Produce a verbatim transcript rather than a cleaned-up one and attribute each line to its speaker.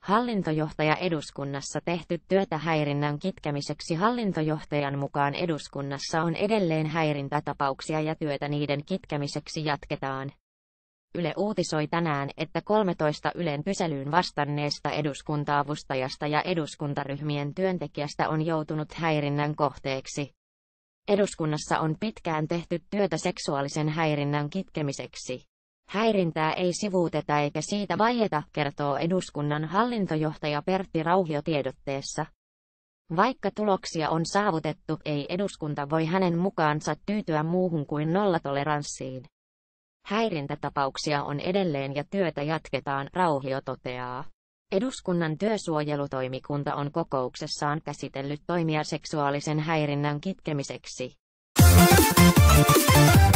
Speaker 1: Hallintojohtaja eduskunnassa tehty työtä häirinnän kitkemiseksi. Hallintojohtajan mukaan eduskunnassa on edelleen häirintätapauksia ja työtä niiden kitkemiseksi jatketaan. Yle uutisoi tänään, että kolmetoista Ylen kyselyyn vastanneesta eduskunta-avustajasta ja eduskuntaryhmien työntekijästä on joutunut häirinnän kohteeksi. Eduskunnassa on pitkään tehty työtä seksuaalisen häirinnän kitkemiseksi. Häirintää ei sivuuteta eikä siitä vaieta, kertoo eduskunnan hallintojohtaja Pertti Rauhio tiedotteessa. Vaikka tuloksia on saavutettu, ei eduskunta voi hänen mukaansa tyytyä muuhun kuin nollatoleranssiin. Häirintätapauksia on edelleen ja työtä jatketaan, Rauhio toteaa. Eduskunnan työsuojelutoimikunta on kokouksessaan käsitellyt toimia seksuaalisen häirinnän kitkemiseksi.